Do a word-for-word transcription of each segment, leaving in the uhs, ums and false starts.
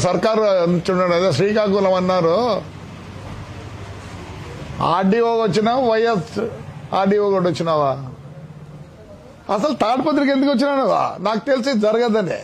సర్కారు చూడండి, అదే శ్రీకాకుళం అన్నారు, ఆర్డీఓ వచ్చినావు, వైఎస్ ఆర్డీఓ కూడా వచ్చినావా? అసలు తాడిపత్రికి ఎందుకు వచ్చినావా? నాకు తెలిసి జరగదని.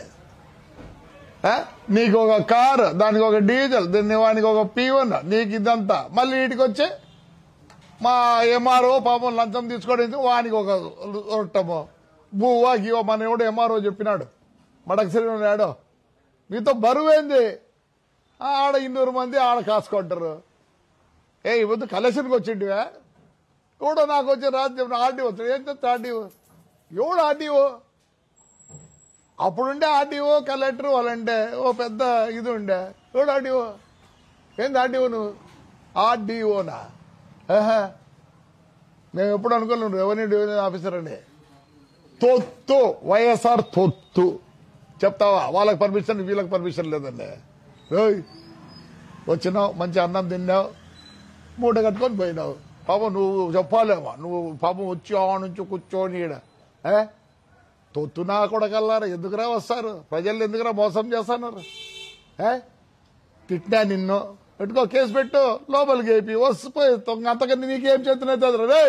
నీకు ఒక కారు, దానికి ఒక డీజిల్, దీన్ని వానికి ఒక పీవన్, నీకు ఇదంతా, మళ్ళీ వీటికి వచ్చి మా ఎంఆర్ఓ పాపం లంచం తీసుకోవడం, వానికి ఒక రొట్టము బువ్వా గివో. మన ఎవడు ఎంఆర్ఓ చెప్పినాడు, మడకసిరి ఆడో, మీతో బరువేంది? ఆడ ఇన్నూరు మంది ఆడ కాసుకుంటారు. ఏ ఇవద్దు కలెక్షన్కి వచ్చింటివా? ఎవడో నాకు వచ్చి రాజ్యం ఆర్డీఓ వచ్చాడు. ఏం చెప్తా ఆర్డీఓ? ఎవడు ఆర్డీఓ? అప్పుడుండే ఆర్డీఓ కలెక్టర్ వాళ్ళంటే ఓ పెద్ద ఇది ఉండే. ఎవడు ఆర్డీఓ? ఏంది ఆర్డీఓ? నువ్వు ఆర్డీఓనా? మేము ఎప్పుడు అనుకోలేము రెవెన్యూ డివిజన్ ఆఫీసర్ అని. తొత్తు వైఎస్ఆర్ తొత్తు చెప్తావా? వాళ్ళకి పర్మిషన్, వీళ్ళకి పర్మిషన్ లేదండి. వచ్చినావు, మంచి అన్నం తిన్నావు, మూట కట్టుకొని పోయినావు. పాపం నువ్వు చెప్పాలేమో, నువ్వు పాపం వచ్చి ఆ నుంచి కూర్చొని ఈడ తొత్తునా కొడకల్లారా, ఎందుకురా వస్తారు? ప్రజలు ఎందుకురా మోసం చేస్తున్నారు? తిట్టినా నిన్ను, పెట్టుకో కేసు పెట్టు, లోపలికి అయిపోయి వస్తుపోయి అంతకన్నా నీకేం చేతున్నది రే?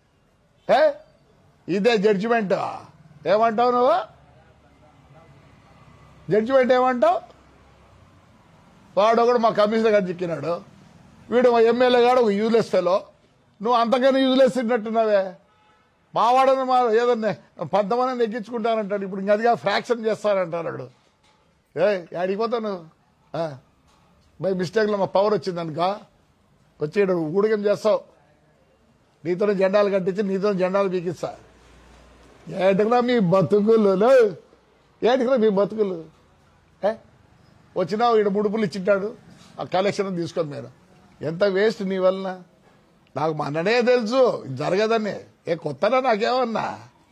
ఇదే జడ్జిమెంట్. ఏమంటావు నువ్వు? జడ్జిమెంట్ ఏమంటావు? వాడు కూడా మా కమిషనర్ గారు చిక్కినాడు, వీడు మా ఎమ్మెల్యే గారు ఒక యూజ్లెస్ ఫెలో. నువ్వు అంతకన్నా యూజ్లెస్ తిన్నట్టున్నావే. మావాడని మా ఏదన్నా పద్దమని నెగ్గించుకుంటానంటాడు. ఇప్పుడు ఇంకదిగా ఫ్రాక్షన్ చేస్తానంటాడు. ఏ ఆడికి పోతావు నువ్వు? బై మిస్టేక్లో మా పవర్ వచ్చిందనుక వచ్చి ఊడిగం చేస్తావు. నీతోనే జెండాలు కట్టించి నీతో జెండాలు బీకిస్తా. ఏటికరా మీ బతుకులు? ఏటికరా మీ బతుకులు? వచ్చినావు, ఈడ ముడుపులు ఇచ్చింటాడు, ఆ కలెక్షన్ తీసుకొని మీరు. ఎంత వేస్ట్ నీ వలన. నాకు మననే తెలుసు జరగదని. ఏ కొత్తనా నాకేమన్నా?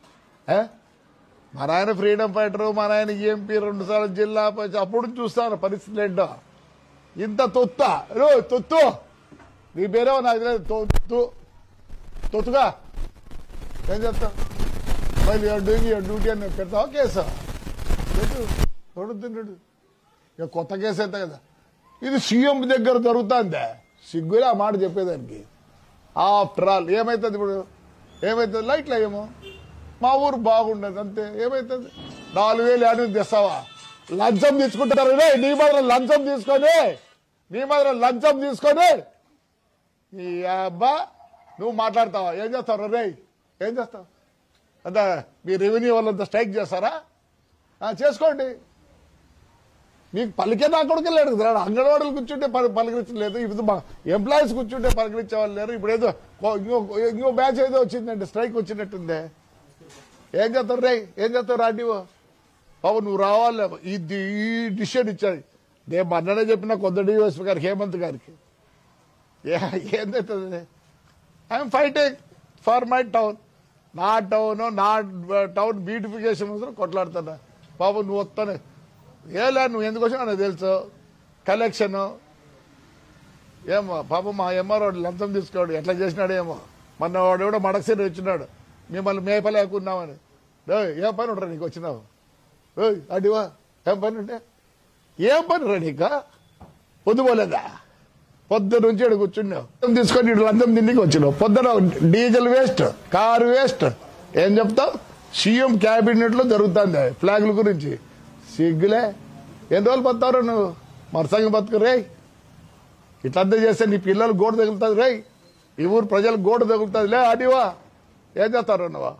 మా నాయన ఫ్రీడమ్ ఫైటరు, మా నాయన ఎంపీ, రెండు సార్లు జిల్లా అప్పుడు చూస్తాను పరిస్థితులు ఏంటో. ఇంత తొత్త రో తొత్తు, నీ పేరేమో నాకు తెలియదు. తొత్తు తొత్తుగా ఏం చెప్తావు? మళ్ళీ డూయింగ్ యువర్ డ్యూటీ అని పెడతావా కేసు? పెట్టు, తొడుతున్నాడు. ఇక కొత్త కేసు అయితే కదా. ఇది సీఎం దగ్గర జరుగుతుందే, సిగ్గులే ఆ మాట చెప్పేదానికి. ఆఫ్టర్ ఆల్ ఏమవుతుంది ఇప్పుడు? ఏమవుతుంది? లైట్లు ఏమో మా ఊరు బాగుండదు అంతే. ఏమవుతుంది? నాలుగు వేలు ఏడు తెస్తావా? లంచం తీసుకుంటారు రే. నీ మాత్రం లంచం తీసుకొని నీ మాత్రం లంచం తీసుకొని ఈ అబ్బా నువ్వు మాట్లాడతావా? ఏం చేస్తావు రే? ఏం చేస్తావు? అంత మీ రెవెన్యూ వాళ్ళంతా స్ట్రైక్ చేస్తారా? చేసుకోండి. మీకు పలికే నా కొడుకు లేడు కదా. అంగన్వాడీలు కూర్చుంటే పలకరించలేదు, ఇప్పుడు మా ఎంప్లాయీస్ కూర్చుంటే పలకరించే వాళ్ళు లేరు. ఇప్పుడు ఏదో ఇంకో ఇంకో బ్యాచ్ ఏదో వచ్చిందండి, స్ట్రైక్ వచ్చినట్టుందే. ఏం చేస్తారు రే? ఏం చేస్తావు రాడివో? బాబు నువ్వు రావాలి. ఇది ఈ డిసిషన్ ఇచ్చాడు. నేను మొన్ననే చెప్పిన కొత్త డిఎస్పీ గారికి, హేమంత్ గారికి. ఏందవుతుంది? I'm fighting for my town. నా టౌన్, నా టౌన్ బ్యూటిఫికేషన్ కోసం కొట్లాడుతున్నా. బాబు నువ్వు వస్తానే ఏలే, నువ్వు ఎందుకు వచ్చినా నాకు తెలుసు. కలెక్షన్ ఏమో పాపం మా ఎంఆర్ఓ లంచం తీసుకోడు, ఎట్లా చేసినాడు ఏమో. మొన్న వాడు ఎవడో మడకసేరి వచ్చినాడు, మిమ్మల్ని మేపలేకున్నామని. ఏం పని ఉంటారా నీకు వచ్చినావు? అడివా ఏం పని ఉంటే ఏం పని రా నీకు? పొద్దుపోలేదా? పొద్దున నుంచి ఇక్కడ కూర్చున్నావు తీసుకొని ఇటు లంచం తిండికి వచ్చినావు. పొద్దున డీజిల్ వేస్ట్, కారు వేస్ట్. ఏం చెప్తావు? సీఎం క్యాబినెట్ లో జరుగుతుంది ఫ్లాగ్ల గురించి. సిగ్గులే. ఎన్ని రోజులు బతారు నువ్వు? మరసంగా బతుకు రే. ఇట్లంతా చేస్తే నీ పిల్లలు గోడ తగులుతుంది రే. ఈ ఊరు ప్రజలకు గోడ తగులుతుంది లే. అడివా ఏం చేస్తారు నువ్వు?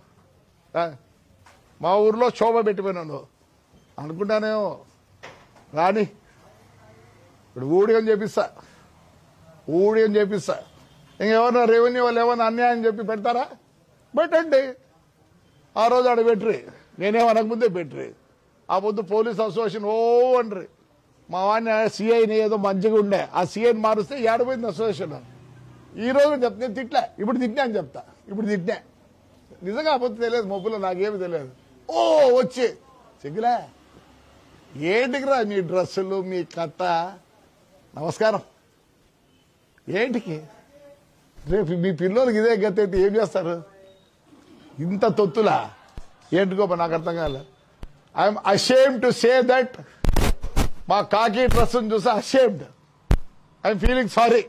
మా ఊర్లో శోభ పెట్టిపోయినా నువ్వు అనుకుంటానేమో. రాని ఇప్పుడు ఊడిగం చేపిస్తా, ఊడిగం చేపిస్తా. ఇంకెవరన్నా రెవెన్యూ వాళ్ళు ఏమన్నా అన్యాయం చెప్పి పెడతారా? పెట్టండి. ఆ రోజు ఆడ పెట్రి, నేనేమనకముందే పెట్రి. ఆ పొద్దు పోలీస్ అసోసియేషన్ ఓ అండ్రి. మా వాడిని సిఐని ఏదో మంచిగా ఉండే, ఆ సిఐని మారుస్తే ఏడపోయింది అసోసియేషన్. ఈ రోజు చెప్తే తిట్లే, ఇప్పుడు తిట్టినా అని చెప్తా. ఇప్పుడు తిట్టినా నిజంగా అబద్ధం తెలియదు, మొబ్బులో నాకేమి తెలియదు. ఓ వచ్చి సిగ్గులే. ఏంటికిరా మీ డ్రెస్సులు, మీ కథ? నమస్కారం. ఏంటికి రేపు మీ పిల్లలకి ఇదే గతి అయితే ఏం చేస్తారు? ఇంత తొత్తులా? ఏంటికో నాకు అర్థం కాలే. I'm ashamed to say that మా కాకి డ్రెస్ చూసి అషేమ్డ్. I'm feeling sorry.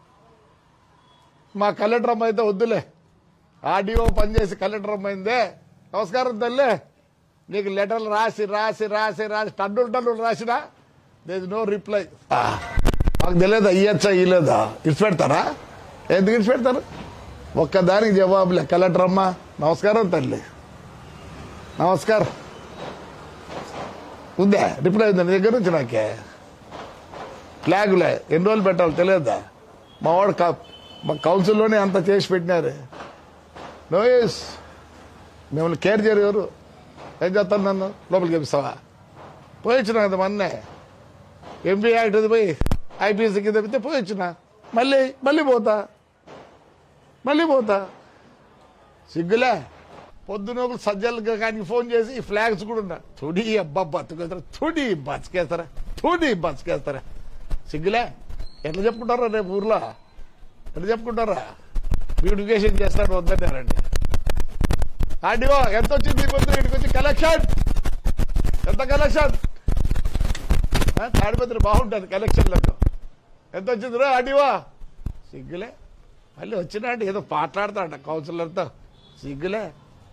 మా కలెక్టర్ అమ్మ అయితే వద్దులే, ఆర్డీఓ పనిచేసి కలెక్టర్ అమ్మ అయిందే. నమస్కారం తల్లి, నీకు లెటర్లు రాసి రాసి రాసి రాసి టన్నులు టన్నులు రాసినా దేర్ నో రిప్లై. మాకు తెలియదా ఇయ్యచ్చా ఇయ్యలేదా? ఇడిచిపెడతారా? ఎందుకు ఇడిచిపెడతారు? ఒక్కదానికి జవాబులే. కలెక్టర్ అమ్మ నమస్కారం తల్లి, నమస్కారం. ఉందా రిప్లై? ఉందా నీ దగ్గర నుంచి? నాకే ఫ్లాగులే ఎన్ని రోజులు పెట్టాలి తెలియదా? మా వాడు మా కౌన్సిల్లోనే అంత చేసి పెట్టినారు. నోయస్ మిమ్మల్ని కేర్ చేయరు ఎవరు? ఏం చేస్తాను నన్ను లోపలికి పంపిస్తావా? పోయి వచ్చిన కదా మొన్నే ఎంపీ యాక్ట్ పోయి ఐపీఎస్ కింద పెడితే పోయి వచ్చిన, మళ్ళీ మళ్ళీ పోతా మళ్ళీ పోతా. సిగ్గులే. పొద్దునోపులు సజ్జలుగా కానీ ఫోన్ చేసి ఈ ఫ్లాగ్స్ కూడా ఉన్నా తుడి అబ్బా బతుకేస్తారా, తుడి బతికేస్తారా, తుడి బతికేస్తారా. సిగ్గులే. ఎట్లా చెప్పుకుంటారా రేపు ఊర్లో? ఎట్లా చెప్పుకుంటారా? బ్యూటిఫికేషన్ చేస్తాడు వద్దన్నారండి. ఆర్డీఓ ఎంత వచ్చింది పొద్దున ఇక్కడికి వచ్చి కలెక్షన్ ఎంత కలెక్షన్? తాడిపత్రి బాగుంటుంది కలెక్షన్లకు. ఎంత వచ్చింది రా ఆర్డీఓ? సిగ్గులే. మళ్ళీ వచ్చినాడు ఏదో మాట్లాడతాడ కౌన్సిలర్తో. సిగ్గులే.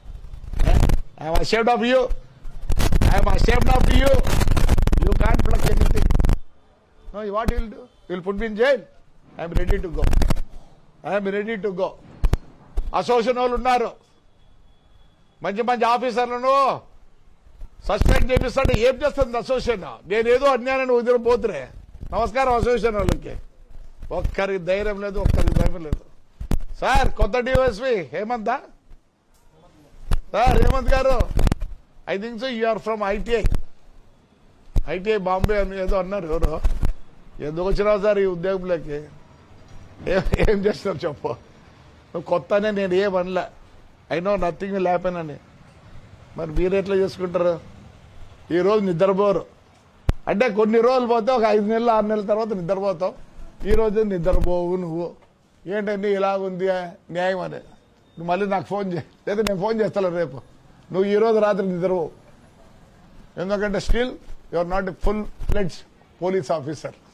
I'm ashamed of you, I'm ashamed of you. You can't pluck anything. No what will do? Will put me in jail. I'm ready to go, I'm ready to go. Association వాళ్ళు ఉన్నారు, మంచి మంచి ఆఫీసర్లను సస్పెండ్ చేపిస్తాడు. ఏం చేస్తుంది association? నేనేదో అన్యాయాన్ని ఉదయం పోతురే. నమస్కారం అసోసియేషన్ వాళ్ళకి. ఒక్కరికి ధైర్యం లేదు, ఒక్కరికి ధైర్యం లేదు. సార్ కొత్త డివైఎస్పీ హేమంత్ సార్, హేమంత్ గారు I think so you are from ITI ITI Bombay అని ఏదో అన్నారు. ఎవరు ఎందుకు వచ్చినావు సార్ ఈ ఉద్యోగంలోకి? ఏం చేస్తున్నారు చెప్పు. నువ్వు కొత్తనే, నేను ఏమనలే. I know nothing will happen అని. మరి మీరు ఎట్లా చేసుకుంటారు? ఈరోజు నిద్రపోరు అంటే కొన్ని రోజులు పోతే ఒక ఐదు నెలలు ఆరు నెలల తర్వాత నిద్రపోతావు. ఈ రోజు నిద్రపోవు నువ్వు. ఏంటండి ఇలాగుంది న్యాయం అని. నువ్వు మళ్ళీ నాకు ఫోన్ చేయి, లేదా నేను ఫోన్ చేస్తాను రేపు. నువ్వు ఈ రోజు రాత్రి నిద్రపోవు. ఎందుకంటే still you are not a full fledged police officer.